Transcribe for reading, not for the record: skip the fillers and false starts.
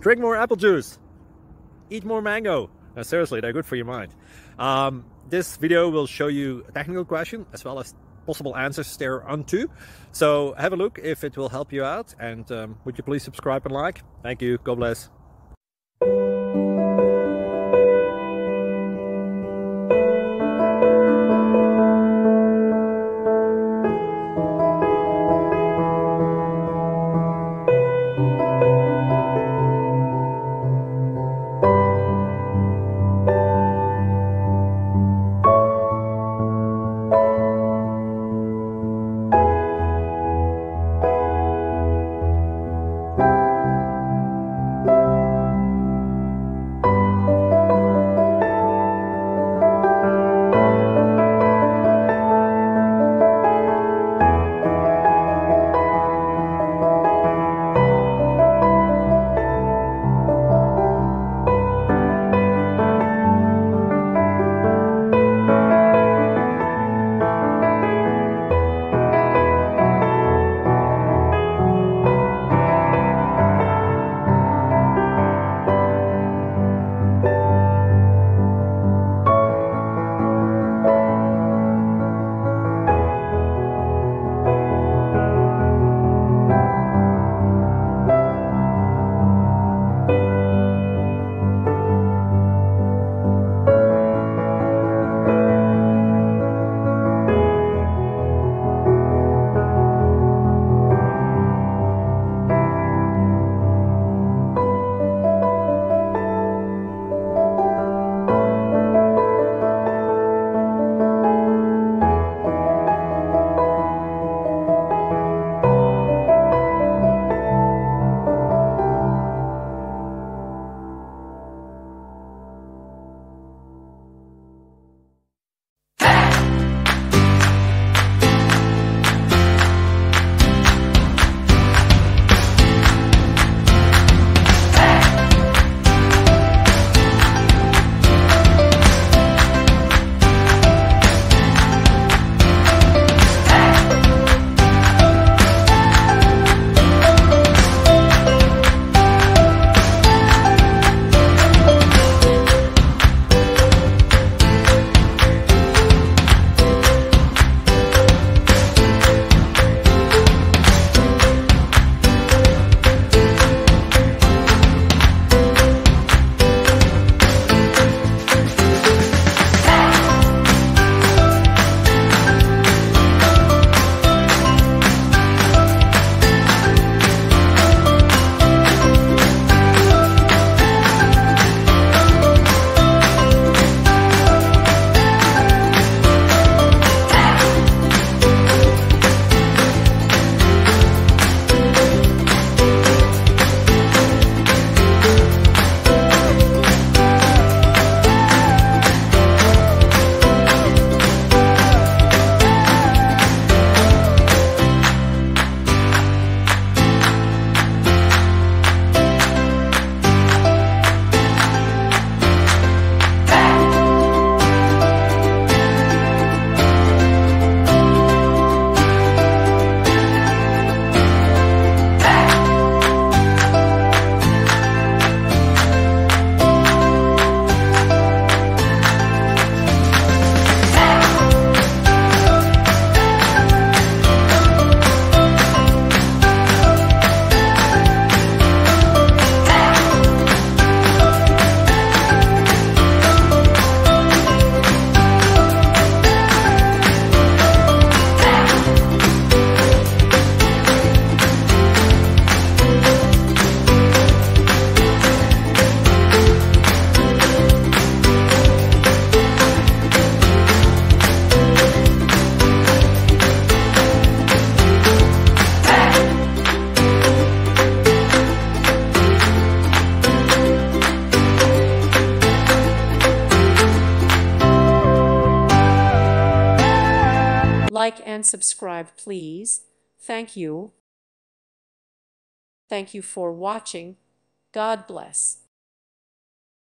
Drink more apple juice. Eat more mango. No, seriously, they're good for your mind. This video will show you a technical question as well as possible answers thereunto. So have a look if it will help you out, and would you please subscribe and like? Thank you. God bless. Like and subscribe, please. Thank you. Thank you for watching. God bless.